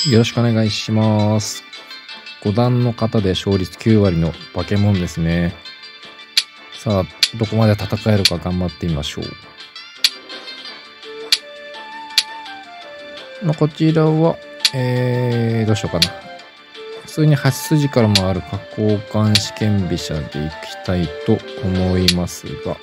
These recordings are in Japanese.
よろしくお願いします。5段の方で勝率9割のバケモンですね。さあ、どこまで戦えるか頑張ってみましょう。こちらは、どうしようかな。普通に8筋からもある加工官試験飛車でいきたいと思いますが。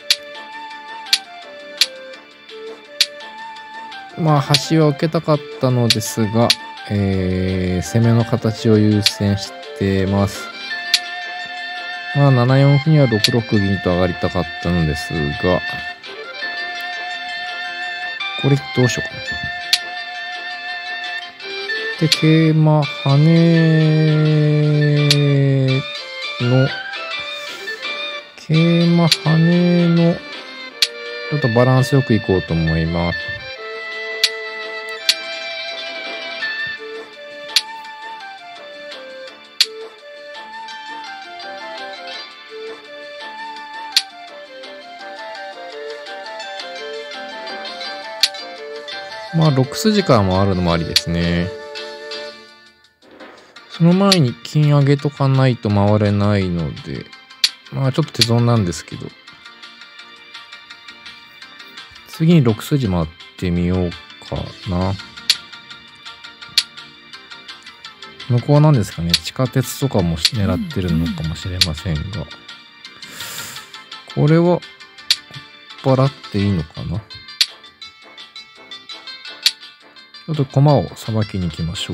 まあ、端は受けたかったのですが、攻めの形を優先してます。まあ、7四歩には6六銀と上がりたかったのですが、これどうしようかな。で、桂馬、跳ねの、桂馬、跳ねの、ちょっとバランスよくいこうと思います。まあ、6筋から回るのもありですね。その前に金上げとかないと回れないので、まあちょっと手損なんですけど、次に6筋回ってみようかな。向こうなんですかね、地下鉄とかも狙ってるのかもしれませんが、これは、追っ払っていいのかな。ちょっと駒をさばきに行きましょう。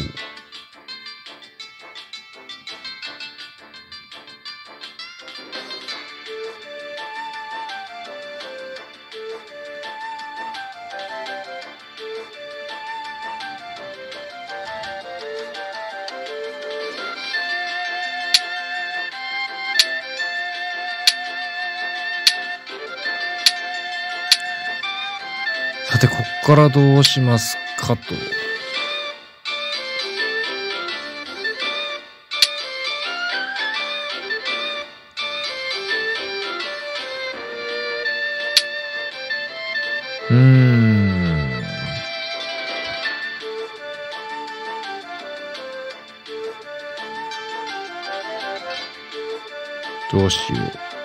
さて、こっからどうしますかと。どうしよ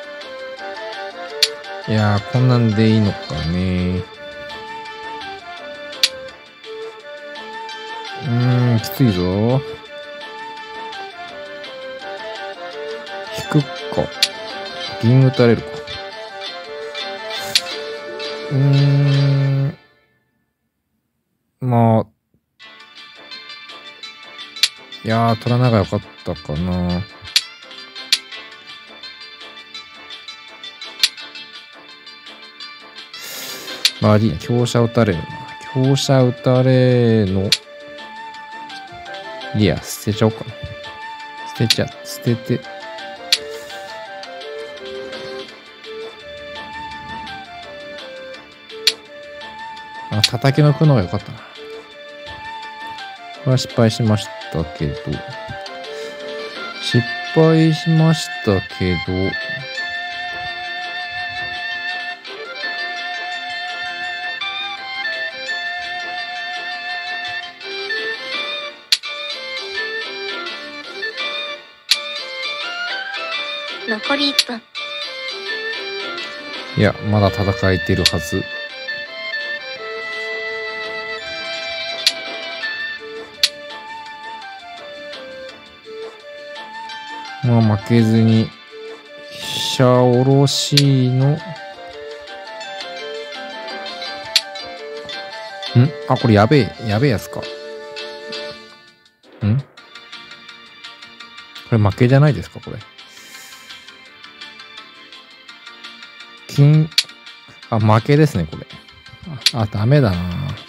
う。いやー、こんなんでいいのかね。きついぞ。引くか。銀打たれるか。まあ。いやー、取らながよかったかな。まあいいや、香車打たれるな。香車打たれの。いや、捨てちゃおうかな。捨てて。あ、叩きの歩の方が良かったな。これは失敗しましたけど。 残り1分。 いや、まだ戦えてるはず。まあ負けずに、飛車おろしの、あ、これやべえやつか。これ負けじゃないですか、これ。あ、負けですね、これ。あ、ダメだな。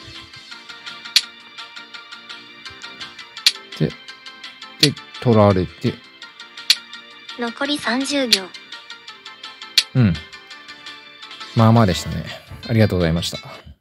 で、取られて。 残り30秒。 まあまあでしたね。ありがとうございました。